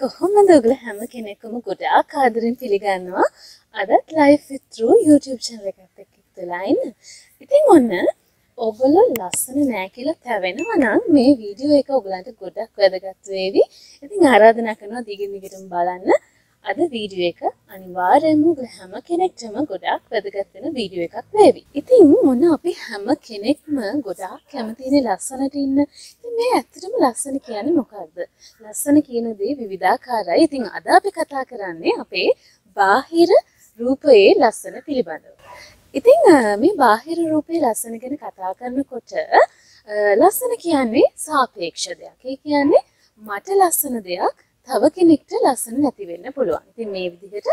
කොහොමද ඔයගොල්ලෝ හැම කෙනෙක්ම ගොඩාක් ආදරෙන් පිළිගන්නවා අදත් live with through YouTube channel එකත් එක්ක ඉතලා ඉන්න. ඉතින් ඔන්න ඔයගොල්ලෝ ලස්සන නෑ කියලා තැවෙනවා නම් මේ වීඩියෝ එක ඔයගලන්ට ගොඩක් වැදගත් වේවි. ඉතින් ආරාධනා කරනවා දිගින් දිගටම බලන්න. අද වීඩියෝ එක අනිවාර්යයෙන්ම ඔයගොල්ලෝ හැම කෙනෙක්ටම ගොඩාක් වැදගත් වෙන වීඩියෝ එකක් වේවි. ඉතින් මොන අපි හැම කෙනෙක්ම ගොඩාක් කැමතිනේ ලස්සනට ඉන්න. ඉතින් මේ ඇත්තටම ලස්සන කියන්නේ මොකක්ද? ලස්සන කියන දේ විවිධාකාරයි. ඉතින් අද අපි කතා කරන්නේ අපේ බාහිර රූපයේ ලස්සන පිළිබඳව. ඉතින් මේ බාහිර රූපයේ ලස්සන ගැන කතා කරනකොට ලස්සන කියන්නේ සාපේක්ෂ දෙයක්. ඒ කියන්නේ මට ලස්සන දෙයක් තව කෙනෙක්ට ලස්සන නැති වෙන්න පුළුවන්. ඉතින් මේ විදිහට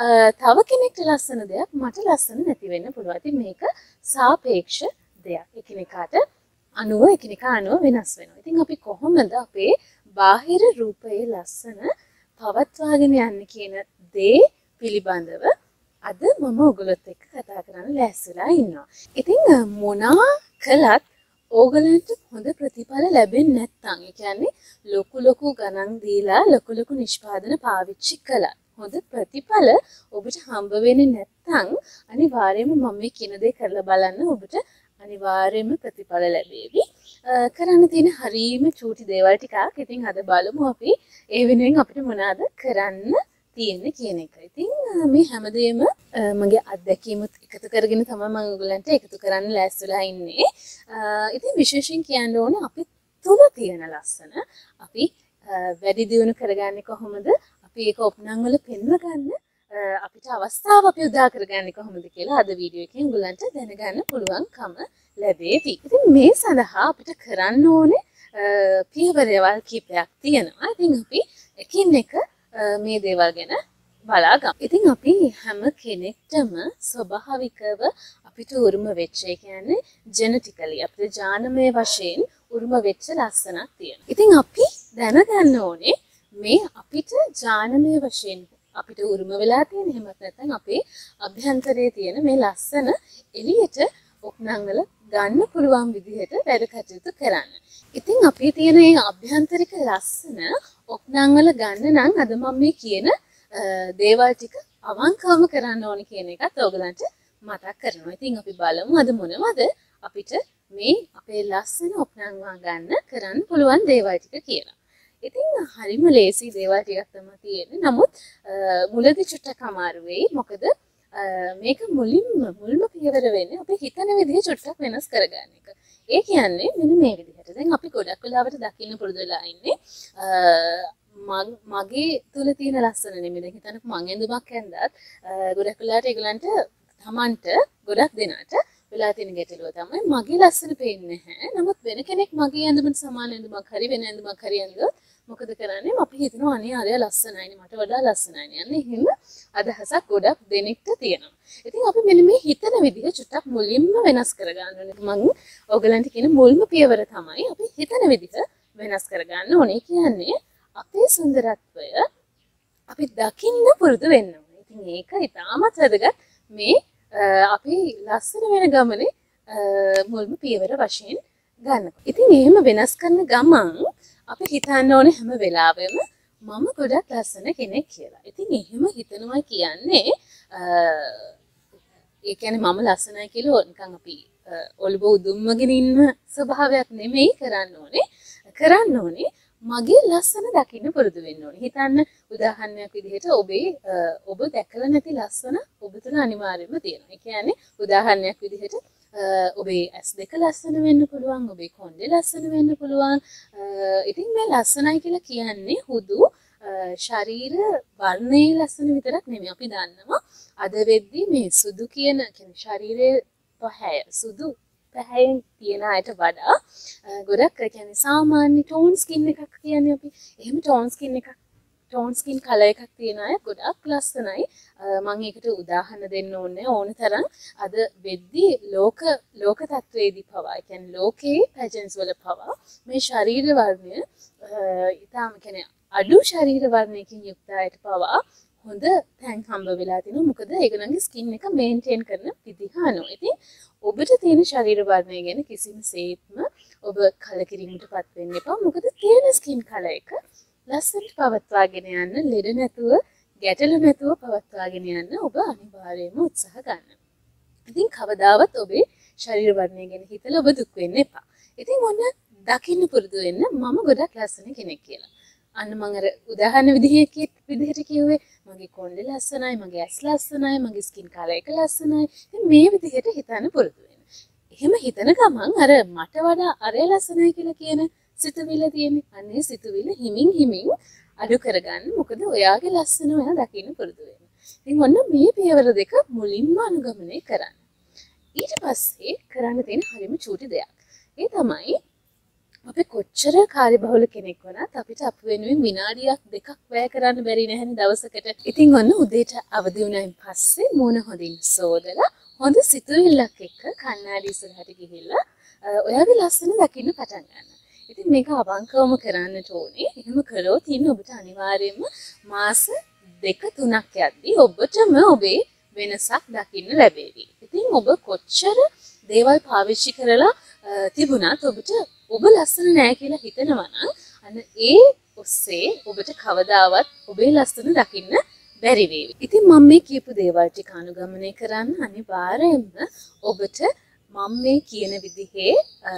තව කෙනෙක්ට ලස්සන දෙයක් මට ලස්සන නැති වෙන්න පුළුවන්. ඉතින් මේක සාපේක්ෂ දෙයක්. එකිනෙකාට අනුව එකිනෙකා අනුව වෙනස් වෙනවා. ඉතින් අපි කොහොමද අපේ බාහිර රූපයේ ලස්සන පවත්වාගෙන යන්නේ කියන දේ පිළිබඳව අද මම ඔයගොල්ලොත් එක්ක කතා කරන්න ලෑස්තිලා ඉන්නවා. ඉතින් මොනවා කළත් ඕගලන්ට හොඳ ප්‍රතිඵල ලැබෙන්නේ නැත්නම් ඒ කියන්නේ ලොකු ගණන් දීලා ලොකු නිෂ්පාදන පාවිච්චි කළා හොඳ ප්‍රතිඵල ඔබට හම්බ වෙන්නේ නැත්නම් අනිවාර්යයෙන්ම මම මේ කියන දේ කරලා බලන්න ඔබට අනිවාර්යයෙන්ම ප්‍රතිඵල ලැබෙවි. කරන්න තියෙන හරීම චූටි දේවල් ටිකක්. ඉතින් අද බලමු අපි ඒ වෙනුවෙන් අපිට මොනවද කරන්න තියෙන්නේ කියන එක. ඉතින් මේ හැමදේම මගේ අත්දැකීමුත් එකතු කරගෙන තමයි මම ඔයගලන්ට එකතු කරන්න ලෑස්තිලා ඉන්නේ. ඉතින් විශේෂයෙන් කියන්න ඕනේ අපි තුල තියෙන ලස්සන අපි වැඩි දියුණු කරගන්නේ කොහොමද? අපි ඒක ඔප්නං වල පෙන්ව ගන්න අපිට අවස්ථාව අපි උදා කරගන්නේ කොහොමද කියලා අද වීඩියෝ එකෙන් ඔයගලන්ට දැනගන්න පුළුවන්කම ලැබෙවි. ඉතින් මේ සඳහා අපිට කරන්න ඕනේ පියවරවල් කීපයක් තියෙනවා. ඉතින් අපි එකින් එක මේ දේවල් ගැන බලාගමු. ඉතින් අපි හැම කෙනෙක්ටම ස්වභාවිකව අපිට උරුම වෙච්ච ඒ කියන්නේ ජෙනටිකලි අපිට ජානමය වශයෙන් උරුම වෙච්ච ලස්සනක් තියෙනවා. ඉතින් අපි දැනගන්න ඕනේ මේ අපිට ජානමය වශයෙන් අපිට උරුම වෙලා තියෙන එහෙමත් නැත්නම් අපේ අභ්‍යන්තරයේ තියෙන මේ ලස්සන එළියට ඔප්නං වල ගන්න පුළුවන් විදිහට වැඩ කටයුතු කරන්න. ඉතින් අපි තියෙන මේ අභ්‍යන්තරික ලස්සන ඔප්නං වල ගන්න නම් අද මම මේ කියන දේවල් ටික අවංකවම කරන්න ඕනේ කියන එකත් ඔයගලන්ට මතක් කරනවා. ඉතින් අපි බලමු අද මොනවද අපිට මේ අපේ ලස්සන ඔප්නං ගන්න කරන්න පුළුවන් දේවල් ටික කියලා. ඉතින් හරිම ලේසි දේවල් ටිකක් තමයි තියෙන්නේ. නමුත් මුලදී චුට්ටක් අමාරු වෙයි. මොකද මේක මුල්ම පියවර වෙන්නේ අපි හිතන විදිහ චුට්ටක් වෙනස් කරගන්න එක. ඒ කියන්නේ මෙන්න මේ විදිහට. දැන් අපි ගොඩක් වෙලාවට දකින්න පුරුදු වෙලා ඉන්නේ මගේ තුල තියෙන ලස්සන නෙමෙයි. දැන් හිතන්නකො මං ඇඳුමක් ඇඳත් ගොඩක් වෙලාවට ඒගොල්ලන්ට තමන්ට ගොඩක් දෙනාට වෙලා තියෙන ගැටලුව තමයි මගේ ලස්සන පේන්නේ නැහැ. නමුත් වෙන කෙනෙක් මගේ ඇඳුමට සමාන ඇඳුමක් හරි වෙන ඇඳුමක් හරි ඇඳුවොත් මොකද කරන්නේ? අපි හිතනවා අනේ අරයා ලස්සනයිනේ මට වඩා ලස්සනයිනේ. අන්න එහෙම අදහසක් ගොඩක් දෙනෙක්ට තියෙනවා. ඉතින් අපි මෙන්න මේ හිතන විදිහ චුට්ටක් මුලින්ම වෙනස් කරගන්න ඕනේ. මම ඔයගලන්ට කියන මුල්ම පියවර තමයි අපි හිතන විදිහ වෙනස් කරගන්න ඕනේ. කියන්නේ අපේ සුන්දරත්වය අපි දකින්න පුරුදු වෙන්න ඕනේ. ඉතින් ඒක ඉතාමත් වැදගත් මේ අපි ලස්සන වෙන ගමනේ මුල්ම පියවර වශයෙන් ගන්නකොට. ඉතින් එහෙම වෙනස් කරන ගමන් අපි හිතන්න ඕනේ හැම වෙලාවෙම මම ගොඩක් ලස්සන කෙනෙක් කියලා. ඉතින් එහෙම හිතනවා කියන්නේ ඒ කියන්නේ මම ලස්සනයි කියලා නිකන් අපි ඔළුව උදුම්මගෙන ඉන්න ස්වභාවයක් නෙමෙයි කරන්න ඕනේ. කරන්න ඕනේ මගේ ලස්සන දකින්න පුරුදු වෙන්න ඕනේ. හිතන්න උදාහරණයක් විදිහට ඔබ දැකලා නැති ලස්සන ඔබ තුළ අනිවාර්යයෙන්ම තියෙනවා. ඒ කියන්නේ උදාහරණයක් විදිහට ඔබේ ඇස් දෙක ලස්සන වෙන්න පුළුවන්, ඔබේ කොණ්ඩේ ලස්සන වෙන්න පුළුවන්. ඉතින් මේ ලස්සනයි කියලා කියන්නේ හුදු ශරීර වර්ණයේ ලස්සන විතරක් නෙමෙයි. අපි දන්නවා අද වෙද්දී මේ සුදු කියන ශරීරයේ පහය සුදු පැහැයෙන් තියෙන අයට වඩා ගොඩක් කියන්නේ සාමාන්‍ය ටෝන් ස්කින් එකක් කියන්නේ අපි. එහෙම ටෝන් ස්කින් කලර් එකක් තියෙන අය ගොඩක් ලස්සනයි. මම ඒකට උදාහරණ දෙන්න ඕන තරම් අද වෙද්දී ලෝක තත්වයේදී පවා කියන්නේ ලෝකයේ පැජන්ස් වල පවා මේ ශරීර වර්ණය ඊටාම කියන්නේ අඩු ශරීර වර්ණයකින් යුක්ත අයට පවා හොඳ තැන් හම්බ වෙලා තිනවා. මොකද ඒගොල්ලන්ගේ ස්කින් එක මේන්ටේන් කරන විදිහ අනුව. ඉතින් ඔබට තියෙන ශරීර වර්ණය ගැන කිසිම සේත්ම ඔබ කලකිරීමටපත් වෙන්න එපා. මොකද තියෙන ස්කින් කලර් එක ලස්සනට පවත්වාගෙන යන්න, ලෙඩ නැතුව, ගැටලු නැතුව පවත්වාගෙන යන්න ඔබ අනිවාර්යයෙන්ම උත්සාහ ගන්න. ඉතින් කවදාවත් ඔබේ ශරීර වර්ණය ගැන හිතලා ඔබ දුක් වෙන්න එපා. ඉතින් ඔන්න දකින්න පුරුදු වෙන්න මම ගොඩක් ලස්සන කෙනෙක් කියලා. අන්න මම අර උදාහරණ විදිහට කිව්වේ මගේ කොණ්ඩේ ලස්සනයි, මගේ ඇස් ලස්සනයි, මගේ ස්කින් කලර් එක ලස්සනයි. ඉතින් මේ විදිහට හිතන්න පුරුදු වෙන්න. එහෙම හිතන ගමන් අර මට වඩා අරය ලස්සනයි කියලා කියන සිතුවිල්ල තියෙන්නේ. අන්නේ සිතුවිල්ල හිමින් අඩු කරගන්න. මොකද ඔයාගේ ලස්සන ඔයා දකින්න පුරුදු වෙන්න. ඉතින් ඔන්න මේ පියවර දෙක මුලින්ම අනුගමනය කරන්න. ඊට පස්සේ කරන්න තියෙන හරිම චූටි දෙයක්. ඒ තමයි අපි කොච්චර කාර්යබහුල කෙනෙක් වුණත් අපිට අප වෙනුවෙන් විනාඩියක් දෙකක් වැය කරන්න බැරි නැහැනේ දවසකට. ඉතින් ඔන්න උදේට අවදි වුණායින් පස්සේ මූණ හොඳින් සෝදලා හොඳ සිතුවිල්ලක් එක්ක කණ්ණාඩි ඉස්සරහට ගිහිල්ලා ඔයාගේ ලස්සන දකින්න පටන් ගන්න. ඉතින් මේක අවංකවම කරන්නට ඕනේ. එහෙම කරොත් ඉන්න ඔබට අනිවාර්යයෙන්ම මාස 2-3ක් යද්දී ඔබටම ඔබේ වෙනසක් දකින්න ලැබෙවි. ඉතින් ඔබ කොච්චර දේවල් පාවිච්චි කරලා තිබුණත් ඔබට ඔබ ලස්සන නෑ කියලා හිතනවා නම් අන්න ඒ ඔස්සේ ඔබට කවදාවත් ඔබේ ලස්සන දකින්න බැරි වේවි. ඉතින් මම මේ කියපු දේවල් ටික අනුගමනය කරන්න අනිවාර්යයෙන්ම ඔබට මම මේ කියන විදිහේ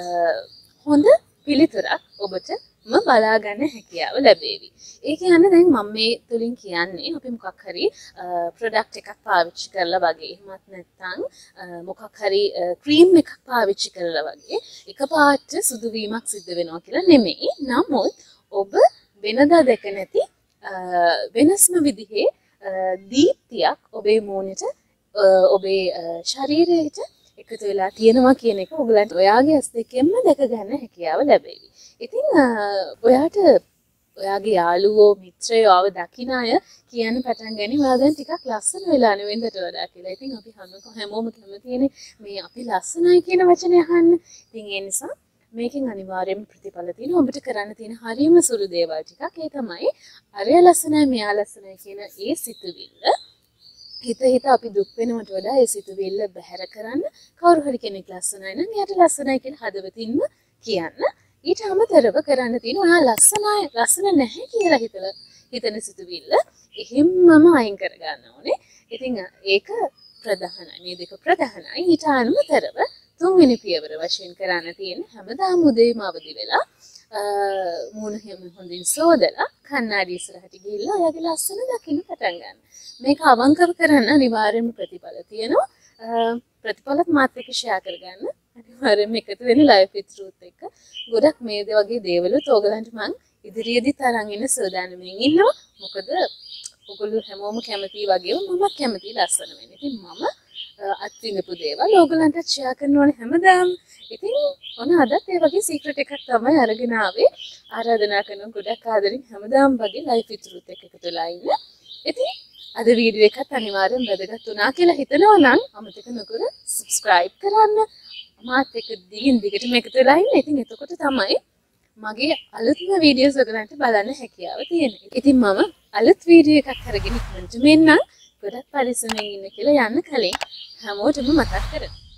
හොඳ පිළිතුරක් ඔබටම බලා ගන්න හැකියාව ලැබේවි. ඒ කියන්නේ දැන් මම මේ තුලින් කියන්නේ අපි මොකක් හරි ප්‍රොඩක්ට් එකක් පාවිච්චි කරලා වගේ එහෙමත් නැත්නම් මොකක් හරි ක්‍රීම් එකක් පාවිච්චි කරලා වගේ එකපාරට සුදු වීමක් සිද්ධ වෙනවා කියලා නෙමෙයි. නමුත් ඔබ වෙනදා දැක නැති වෙනස්ම විදිහේ දීප්තියක් ඔබේ මූණට ඔබේ ශරීරයට එකතු වෙලා තියෙනවා කියන එක ඔයගලන්ට ඔයාගේ ඇස් දෙකෙන්ම දැක ගන්න හැකියාව ලැබෙවි. ඉතින් ඔයාට ඔයාගේ යාළුවෝ මිත්‍රයෝ ආව දකින්න අය කියන්න පටන් ගනි ඔයා දැන් ටිකක් ලස්සන වෙලා නෙවෙන්දට වඩා කියලා. ඉතින් අපි හැමෝම කැමතිනේ මේ අපි ලස්සනයි කියන වචනේ අහන්න. ඉතින් ඒ නිසා මේකෙන් අනිවාර්යයෙන්ම ප්‍රතිඵල තියෙනවා. ඔබට කරන්න තියෙන හරියම සුළු දේවල් ටිකක්. ඒ තමයි අරය ලස්සනයි මෙයා ලස්සනයි කියන ඒ සිතුවිල්ල හිත අපි දුක් වෙනවට වඩා ඒ සිතුවිල්ල බැහැර කරන්න කවුරු හරි කෙනෙක් ලස්සනයි නම් එයාට ලස්සනයි කියලා හදවතින්ම කියන්න. ඊට අමතරව කරන්න තියෙන ඔයා ලස්සන නැහැ කියලා හිතන සිතුවිල්ල එහෙම්මම අයින් කරගන්න ඕනේ. ඉතින් ඒක ප්‍රධානයි. මේ දෙක ප්‍රධානයි. ඊට අමතරව තුන්වෙනි පියවර වශයෙන් කරන්න තියෙන හැමදාම උදේම අවදි වෙලා මූණ හොඳින් සෝදලා කණ්ණාඩි ඉස්සරහට ගිහිල්ලා ඔයාගේ ලස්සන දකින්න පටන් ගන්න. මේක අවංකව කරන්න අනිවාර්යයෙන්ම ප්‍රතිඵල තියෙනවා. ප්‍රතිඵලත් මාත් එක්ක ෂෙයා කරගන්න. අනිවාර්යයෙන්ම එකතු වෙන ලයිෆ් විත් ට්‍රූත් එක්ක ගොඩක් මේ වගේ දේවලුත් ඕගලන්ට මම ඉදිරියේදී තරන් ඉන්න සූදානම්ෙන් ඉන්නවා. මොකද ඔයගොල්ලෝ හැමෝම කැමති වගේම මමත් කැමති ලස්සන වෙන්න. ඉතින් මම අත්විඳපු දේවල් ඕගලන්ට ෂෙයා කරනවනේ හැමදාම. ඉතින් ඔන්න අදත් ඒ වගේ සීක්‍රට් එකක් තමයි අරගෙන ආවේ. ආරාධනා කරන ගොඩක් ආදරෙන් හැමදාම වගේ ලයිෆ් විත් ට්‍රූත් එක්ක එකතු වෙලා ඉන්න. ඉතින් අද වීඩියෝ එකත් අනිවාර්යෙන් වැදගත් වුණා කියලා හිතනවා නම් අමතක නොකර subscribe කරන්න. මාත් එක්ක දිගටම එකතු වෙලා ඉන්න. ඉතින් එතකොට තමයි මගේ අලුත්ම වීඩියෝස් ඔයගලන්ට බලන්න හැකියාව තියෙන්නේ. ඉතින් මම අලුත් වීඩියෝ එකක් අරගෙන ඉක්මනට මෙන්නම්. ගොඩක් පරිස්සමෙන් ඉන්න කියලා යන්න කලින් හැමෝටම මතක් කරගන්න.